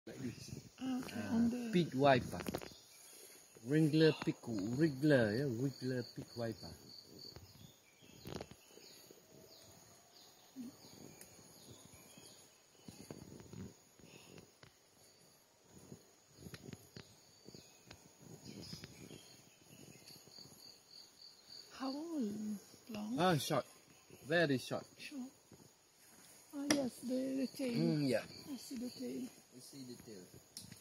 like this. Okay, on the Pit wiper. Wriggler pit wiper. how long? Short. Very short. Short. Ah, yes, the tail. Yeah. I see the tail. You see the tail.